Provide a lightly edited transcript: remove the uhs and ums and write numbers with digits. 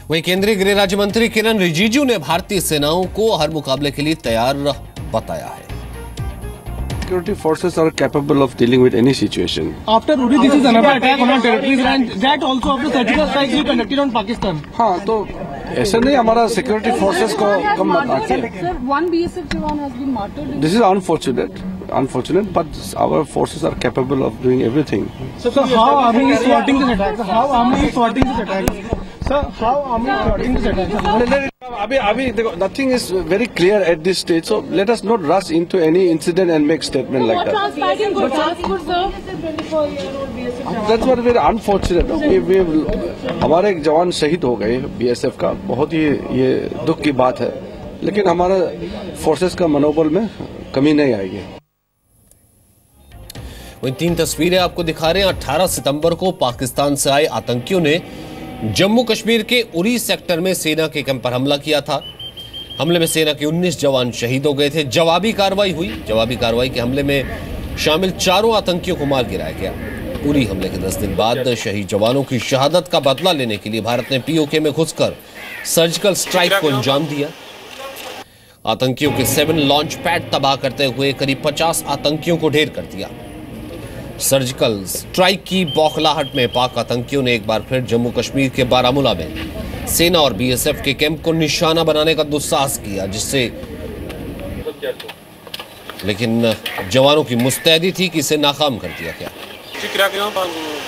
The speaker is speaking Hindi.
वहीं केंद्रीय गृह राज्य मंत्री किरण रिजिजू ने भारतीय सेनाओं को हर मुकाबले के लिए तैयार बताया है। Security forces are capable of dealing with any situation. After Uri, this is another attack on our territories, and that also after surgical strikes we conducted on Pakistan. हाँ, तो ऐसा नहीं हमारा सिक्योरिटी फोर्सेस को कम मत आके। One BSF jawan has been martyred. This is unfortunate, but our forces are capable of doing everything. So how army is thwarting this attack? So how army is thwarting this attack? Sir, how army is thwarting this attack? अभी देखो, nothing is very clear at this stage, so let us not rush into any incident and make statement like that. That's what very unfortunate. हमारे एक जवान शहीद हो गए BSF का, बहुत ही ये दुख की बात है, लेकिन हमारा फोर्सेस का मनोबल में कमी नहीं आएगी। वहीं 3 तस्वीरें आपको दिखा रहे हैं। 18 सितंबर को पाकिस्तान से आए आतंकियों ने जम्मू कश्मीर के उरी सेक्टर में सेना के कैंप पर हमला किया था। हमले में सेना के 19 जवान शहीद हो गए थे। जवाबी कार्रवाई हुई। जवाबी कार्रवाई के हमले में शामिल 4 आतंकियों को मार गिराया गया। उरी हमले के 10 दिन बाद शहीद जवानों की शहादत का बदला लेने के लिए भारत ने POK में घुसकर सर्जिकल स्ट्राइक को अंजाम दिया। आतंकियों के 7 लॉन्च पैड तबाह करते हुए करीब 50 आतंकियों को ढेर कर दिया। सर्जिकल स्ट्राइक की बौखलाहट में पाक आतंकियों ने एक बार फिर जम्मू कश्मीर के बारामूला में सेना और BSF के कैंप को निशाना बनाने का दुस्साहस किया, लेकिन जवानों की मुस्तैदी थी कि इसे नाकाम कर दिया गया।